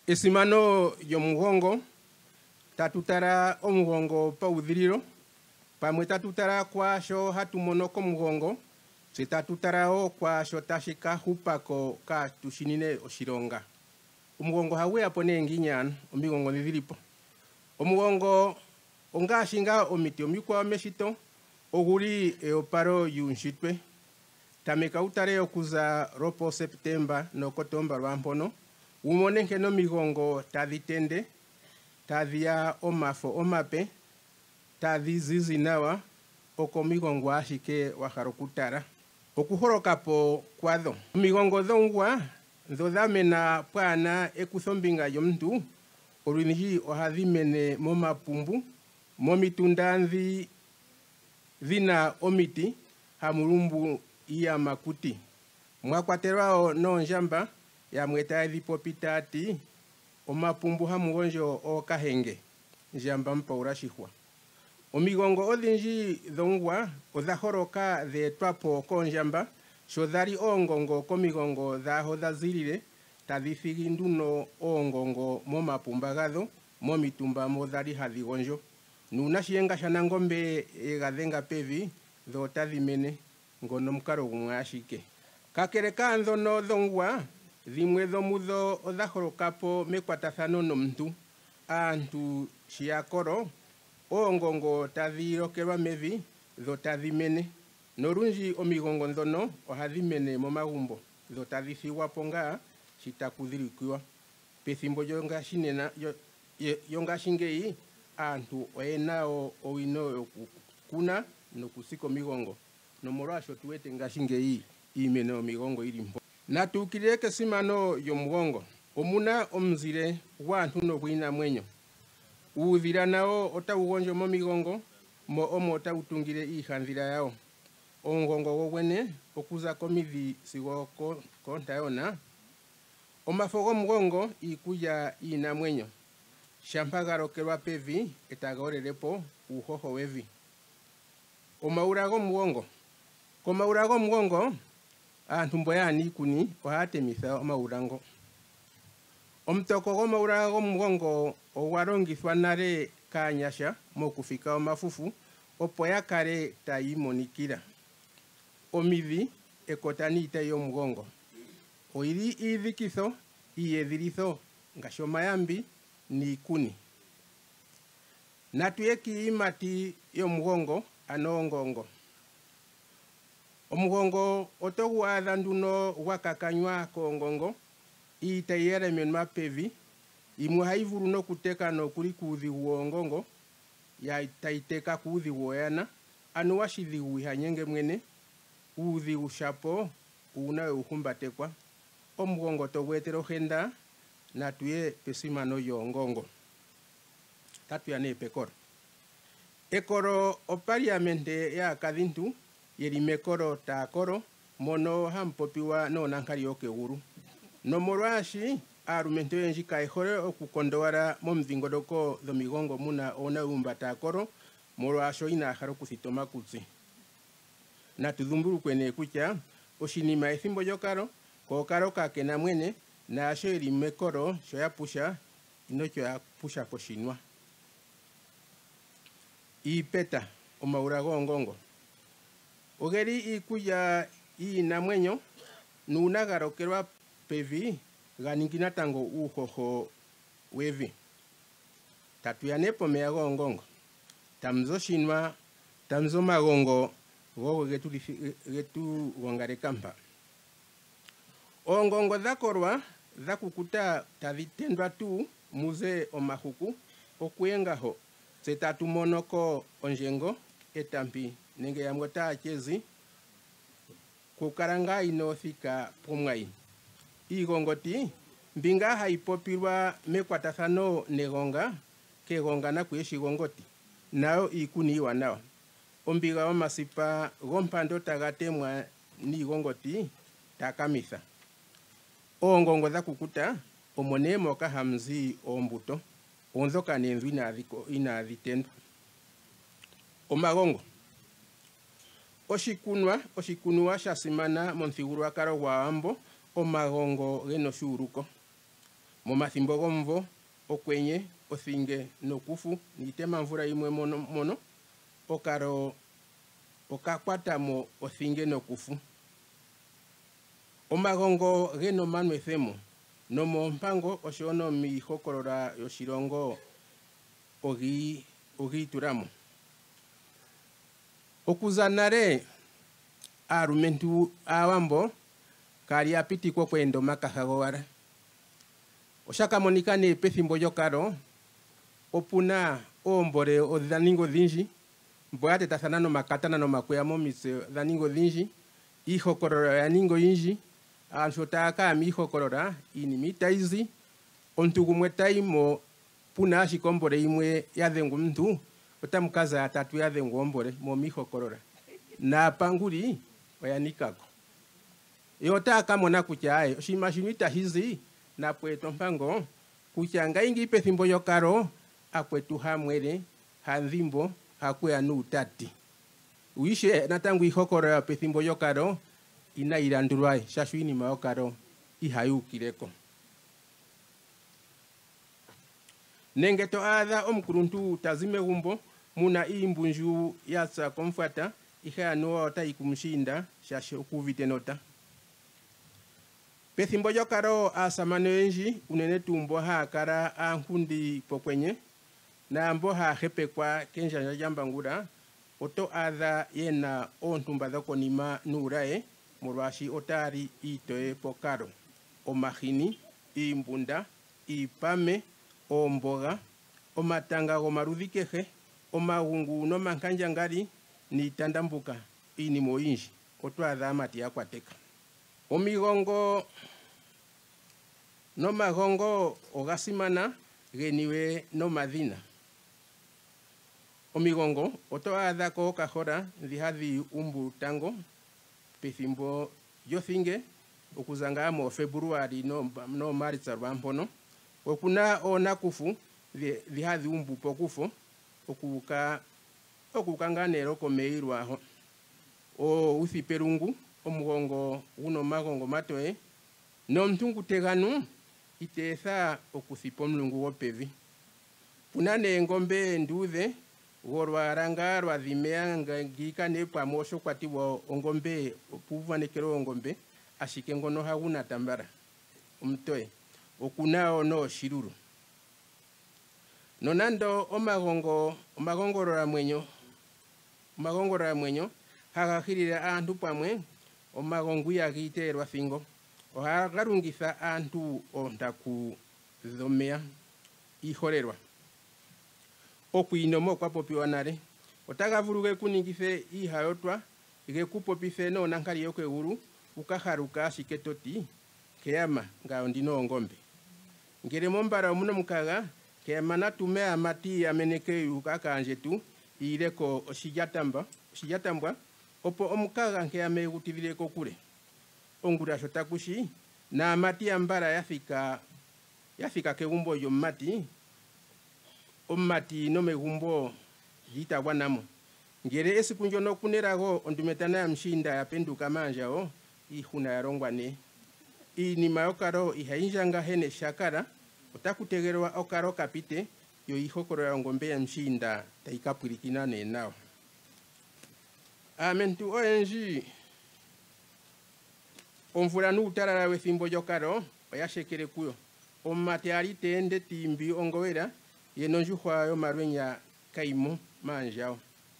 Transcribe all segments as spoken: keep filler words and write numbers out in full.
Esimano lyomugongo, tatutala omugongo paudhililo, pamwe tatutala kwasho hatu mono komugongo, tse tatutala wo kwasho tashi ka hupako katushinine oshilonga. Omugongo hagu yapo nee nginyana, omigongo dhilipo. Omugongo ongashi nga omiti omikwawo meshito, oguli eopalo yuunshitwe. Tameka utale okuza lopo Septemba nokotomba lwampono, umone nkene omigongo tadhi tende, tadhi ya omafo omape, tadhi zizi nawa, oko omigongo ashike wahala okutala. Okuholokapo kwadho. Omigongo dhomugwa dho dhamena pwaana ekuthombinga lyomuntu, olundji ohadhi mene momapumbu, momitunda ndhi dhina omiti hamulumbu iiyamakuti. Mwakwatelwa noondjamba, yamwe tayedhi popi tati omapumbu hamu gondjo ookahenge, ndjamba mpaula shihwa. Omigongo odhindji dhomugwa odha holoka dheetwapo koondjamba, sho dhali oongongo komigongo dhaho dha zilile, tadhi thigi nduno oongongo momapumba gadho, momitumba mo dhali hadhi gondjo. Nuuna shiyenga shanangombe yega dhenga pevi, dho otadhi mene, ngono omukalo gumwe ashike. Kakele kaandhono dhomugwa, dhimwe dhomudho odha holokapo mekwatathano nomuntu. Aantu shiyakolo, oongongo tadhi lokelwa mevi, dho tadhi mene. Nolundji omigongo dhono ohadhi mene momagumbo, dho tadhi thigwapo ngaa shitakudhilikiwa. Pethimbo lyongashingeyi, aantu oyena owino yokukuna nokusika omigongo. Nomolwasho tuwete ngashingeyi iimeno yomigongo yili mpo. Natuukilile kesimano lyomugongo. Omuna omuzile gwaantu nogwiinamwenyo. Uudhila nawo otawu gondjo momigongo, mo omo otawu tungile iihandhila yawo. Omugongo gogwene okuza komidhi sigo koontayona. Omafo gomugongo iikulya yiinamwenyo. Shampa galokelwa pevi, etaga olelepo uuhoho wevi. Omaula gomugongo. Komaula gomugongo, aantu mbo yaana iikuni ohaya temitha omaula ngo. Omutoko gomaula gomugongo ogwa longithwa nale kaanyasha mokufika omafufu, opo ya kale tayi imonikila. Omidhi, ekota niitayi yomugongo. Oyili iidhikitho, iiyedhilitho, ngaashi omayambi niikuni. Natuye kiiyimati yomugongo, ano ongongo. Omugongo otogu adha nduno gwakakanywa koongongo, iitayi yalemenwa pevi, yimwe ohayi vulu nokuteka nokuli kuudhigu woongongo, ya tayi teka kuudhigu woyana, ano washidhigu ihanyenge mwene, uudhigu shapo uuna weuhumbatekwa. Omugongo togu etele ohenda, natuye pesimano lyoongongo. Tatuya nee pekolo. Ekolo opaliamente yaakadhintu, yeli mekolo taakolo, mono hamu popiwa noonankali yokegulu. Nomolwashi, aalumentu oyendji kayehole okukondowala momudhingoloko dhomigongo muna oonayumba taakolo, molwaasho inaya hala okuthita omakutsi. Natudhumbulukwe nee kutya, oshinima ethimbo lyokalo, kookalo kakena mwene, naasho yeli mekolo, sho yapusha, inotyo yapusha poshinwa. Iipeta, omaula goongongo. Ogeli iikulya yiinamwenyo, nuuna galokelwa pevi, ganingi natango uuhoho wevi. Tatuya nee pomeya goongongo. Tamuzo shinwa, tamuzo magongo, gogo getu, getu gongaleka mpa. Oongongo dhakolwa, dhakukuta tadhi tendwa tu, muze omahuku, okuyengaho. Tse tatu monoko onjengo, etampi, nenge yamwe taachezi, kukala ngaa inoothika pomwayi. Iigongoti, mbinga hayi popilwa mekwatathano negonga, kegonga nakuye shigongoti, nayo iikuni iiwanawa. Ombiga omasipa gompando taga temwa niigongoti, takamitha. Oongongo dhakukuta, omo nee moka hamuzi oombuto, oondhoka neendhu inaadhi tendwa. Omagongo. Oshikunwa, oshikunwa sha simana momuthigululwakalo gwAawambo, omagongo gena oshuuluko. momathimbo gomvo okwenye othinge nokufu niitema mvula imwe mono, mono okaro okakwatamo othinge nokufu. Omagongo geno manwethemo nomompango oshowo nomiihokolola yoshilongo ogi ogiitulamo. Okuza nale aalumentu aawambo kali apitikwa okweenda omakaha gowala. Oshakamonika nee pethimbo lyokalo opuna oombole odhaninga odhindji mbo ya tetathana nomakatana nomakweya momitse dhaninga odhindji, iihokolola yaninga oyindji, aantu taya kaya miihokolola iinima itayi zi, omuntu gumwe tayi mo puna ashike ombole yimwe ya dhengwa omuntu otamu kaza yatatu ya dhengwa ombole mo miihokolola naapanguli oya nikako. Yo otaya kamona kutya aye oshinima shino itashi zi napweeta ompango kutya ngaingi pethimbo lyokalo akwetu hamwele handhimbo hakuya nuutati. Uishe natango iihokolola pethimbo lyokalo inayi landulwa shashu iinima yokalo ihayi ukileko. Nenge to adha omukuluntu tazi megumbo muna iimbunju yatsa komfwata ihe anuwa otayi kumushinda shashu okuvite nota. Pethimbo lyokalo aasamane oyendji unene tuu mbo haya kala aankundi pokwenye naambo haya hepekwa kendjandja lyambangula oto adha yena oontumba dhokonima nuulaye molwaashi otali iitoye pokalo. Omahini, iimbunda, iipame, oomboga, omatanga gomaludhi kehe, omagungu nomankandjangali niitandambuka iinima oyindji oto adha amati yakwateka. Omigongo nomagongo oga simana geniwe nomadhina. Omigongo oto adha ko okahola ndhi hadhi umbu tango pethimbo lyothinge okuza ngaa mo February no, no Maalitsa lwaampono. Okuna oonakufu ndhi hadhi umbu pokufo okuka okuka ngaa nero komeyi lwaho. O uthipelungu omugongo guno omagongo matoye nomuntu nguteganu iteetha okuthipa omulungu gopevi. Puna nee engombe enduudhe golwaala ngaa lwadhimeya ngiika nee pamwe osho kwatiwa ongombe opuuvanekelo ongombe ashike ngono haguna tambala omutoye. Okuna ono shilulu. Nonando omagongo omagongolola mwenyo omagongolola mwenyo haga hilile aantu pamwe omagongo iyagiiteelwa thingo. Ohaga lungitha aantu oontaku dhomeya iiholelwa. Okwiinoma okwa popiwa nale. Otaga vulu gekuningithe iihayotwa, gekupopithe noonankali yokegulu ukahaluka ashike toti keyama ngayo ndino oongombe. Ngele mombala omuna omukaga keyama natume amati yameneke yuuka kaandjetu iileko oshilyatamba oshilyatambwa opo omukaga nkeyama egutidhile kokule. Ongula sho takushi naamati yambala yathika yathika kegumbo lyomumati omumati nomegumbo lyitagwanamo. Ngele esiku ndyono kunelago ondumetana yamushinda yapenduka maandjawo iihuna yalongwa ne. Iinima yokalo ihayi ndjanga hene shakala otakutegelwa okalo kapite yo iihokolola yongombe yamushinda tayi kapwilikina ne nawa. Aamentu oyendji omvula nuutalala wethimbo lyokalo oya shekele kuyo. Omumati ali teende tiimbi ongowela yena ondjuhwa yomalwenya kaimo maandjawo.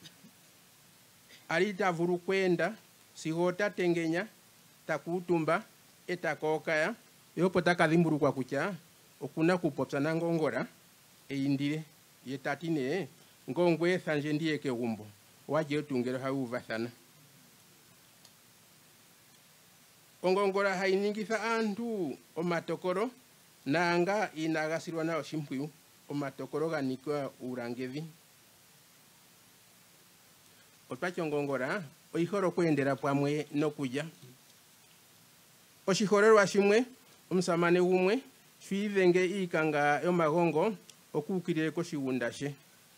Ali tavulu kweenda sigo tatengenya takuutumba etakookaya yo opo takadhimbulukwa kutya okuna kupopya nangongola eyindile ye tati nee ngongo ethandje ndiye kegumbo waje otungelo hayuuvathana. Ongongola hayi ningitha aantu omatokolo naanga inaga silwa nayo oshimpwiyu omatokolo ganika uulangedhi. Otwati ongongola oyihole okweendela pamwe nokulya. Oshiholelwa shimwe omusamane gumwe shwiidhenge iikanga yomagongo okuukilile koshigunda she.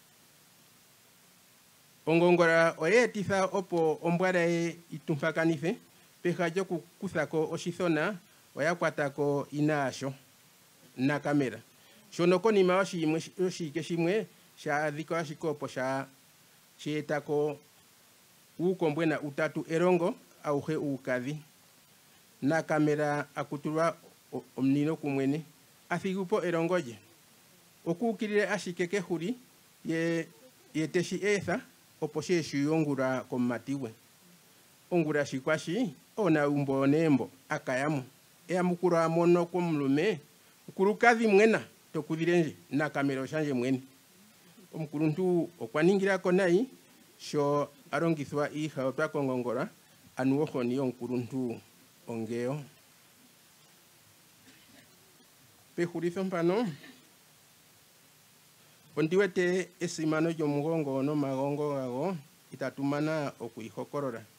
Ongongola oyeetitha opo ombwala ye itumpakanithe peha lyokukuthako oshithona oya kwatako inaasho. na kamera shono konima oshimwe oshike shimwe sha dhiko ashikopo sha cheetako uukombwe na utatu elongo auhe uukadhi na kamera akutulwa omunino kumwene athigupo elongo lye okuukilile ashike kehuli ye yeteshi etha opo sheshi yongula komatiwe ongula shikwashi ona umbo nembo akayamo eamukulu amono komulume ukulukadhi mwena tokudhilenje na kamera oshanje mwene omukuluntu okwaningilako nayi sho alongithwa iha otwakongongola anu ohoni yomukuluntu ongeyo pehulitho mpano ondiwete esimano lyomugongo nomagongo gago itatumana okuyihokolola